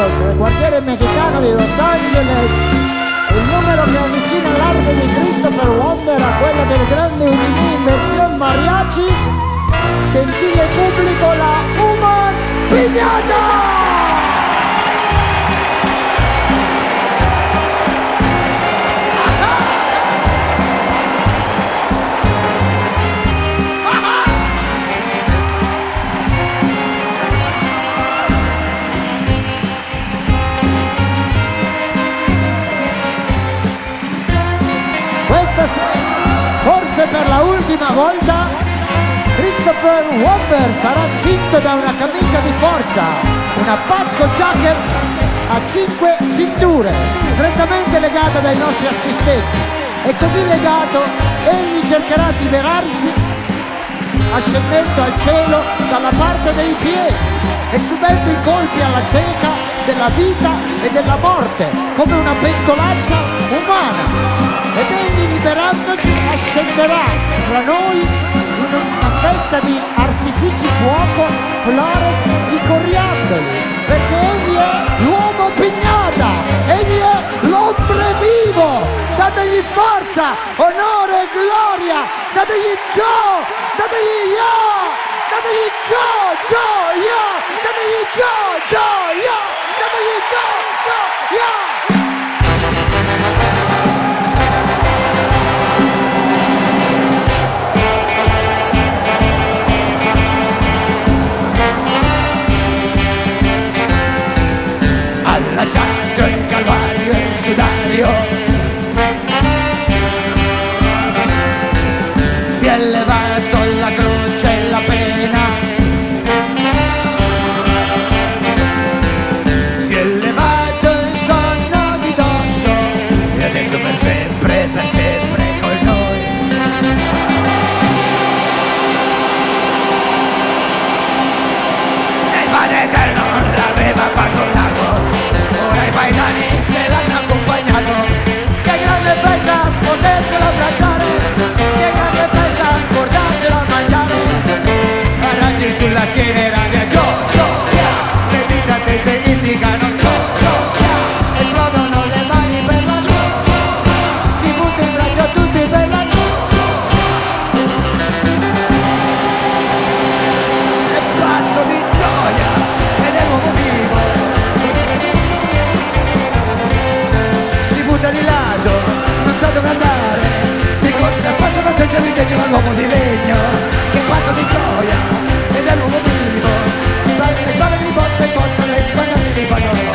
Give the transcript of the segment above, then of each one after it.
Santos, nel quartiere mexicano di Los Angeles. Il numero che avvicina l'arte di Christopher Wonder a quella del grande Houdini in versione mariachi. Gentile pubblico, la Human Piñata! Forse per la ultima volta Christopher Wonder sarà cinto da una camicia di forza, una pazzo jacket a 5 cinture, strettamente legata dai nostri assistenti, e così legato egli cercherà di liberarsi ascendendo al cielo dalla parte dei piedi e subendo i colpi alla cieca della vita e della morte come una pentolaccia umana. Ed egli, liberandosi, ascenderà tra noi in una festa di artifici fuoco, flores di coriandoli, perché egli è l'uomo pignata, egli è l'ombre vivo. Dategli forza, onore e gloria, dategli Joe, dategli Ya, dategli Joe, Joe, Ya, dategli Joe, Joe, Ya, dategli Joe, Joe, Ya. Lasciato il calvario e il sudario, si è levato la croce e la pena, si è levato il sonno di dosso e adesso per sempre con noi. Se il Padre Eterno l'aveva abbandonato, ora i paesani se l'hanno accompagnato. Che grande festa poterselo abbracciare, che grande festa portarselo a mangiare. Raggi sulla schiena e radia Joe, Joe, yeah. Le dita tese indicano Joe, Joe, yeah. Esplodono le mani per la Joe, Joe, yeah. Si butta in braccio a tutti per la Joe, Joe, yeah. È pazzo di gioia ed è l'uomo vivo. Di lato, non sa dove andare, di corsa spassa ma senza ridegno all'uomo di legno, che pazzo di gioia ed è l'uomo vivo. Le spalle di botta in botta, le spagnate di fanno.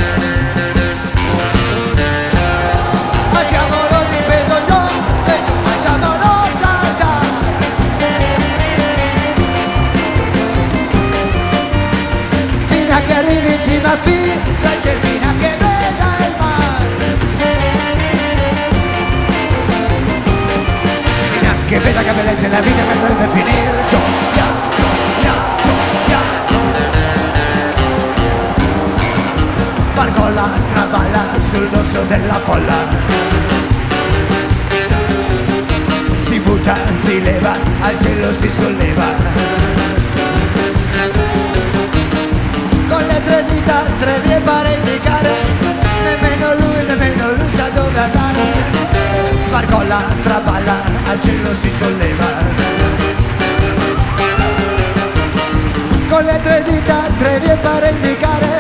Alziamolo di peso giù e tu facciamolo saltare. Fino a che arrivi in cima dal cielo, fino a che veda il mare. Che veda che bellezza è la vita che dovrebbe finire. Gioia, gioia, gioia, gioia. Barcolla traballa sul dorso della folla, si butta, si leva, al cielo si solleva. Con le 3 dita, 3 vie pare indicare, nemmeno lui sa dove andare. Barcolla traballa, al cielo si solleva. Con le 3 dita, 3 vie pare indicare.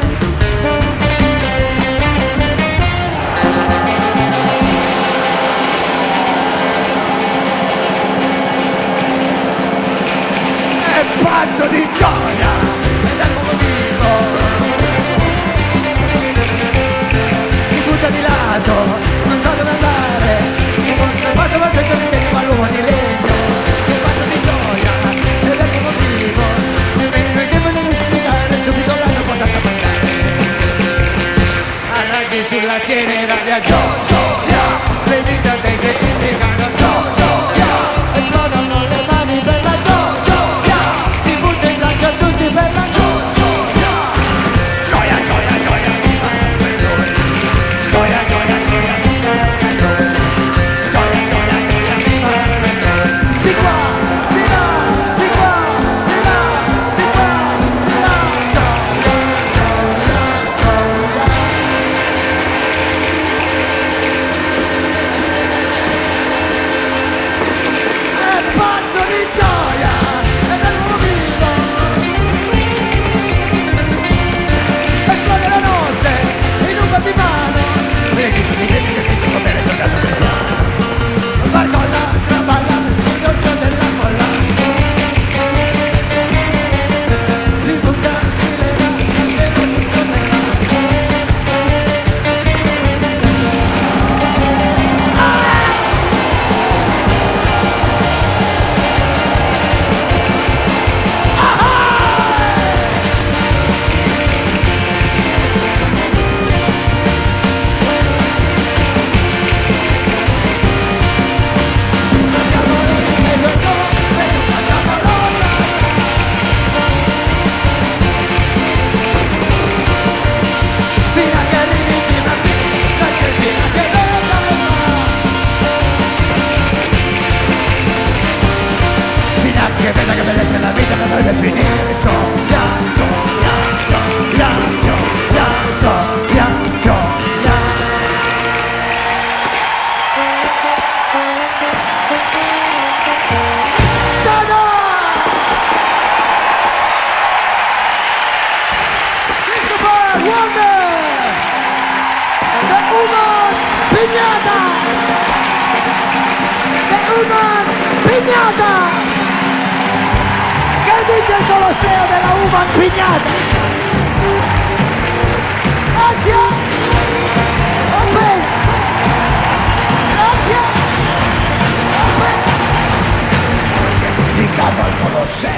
È pazzo di gioia ed è l'uomo vivo. Si butta di lato, non sa dove andare. Basta ma senza ridere all'uomo di legno, che pazzo di gioia ed è l'uomo vivo. Nemmeno il tempo di necessitare, subito l'hanno portato a mangiare. Arraggi sulla schiena e radia Joe, Joe, yeah. Le dita tese indicano Joe, Joe, yeah. Esplodono le mani per la Joe, Joe, yeah. Si butta in braccio a tutti per la Joe, Joe, yeah. Gioia, gioia, gioia, viva per noi. Gioia, gioia, gioia, viva per noi. Di qua, di là, di qua, di là, di qua, di là. Gioia, gioia, gioia. che veda che bellezza è la vita che deve finire. Gioia, gioia, gioia, gioia, gioia. Tada! Christopher Wonder! The Human Piñata! The Human Piñata! Che dice il Colosseo della Human Piñata? Grazie! Open! Grazie! Open! Si è dedicato al Colosseo!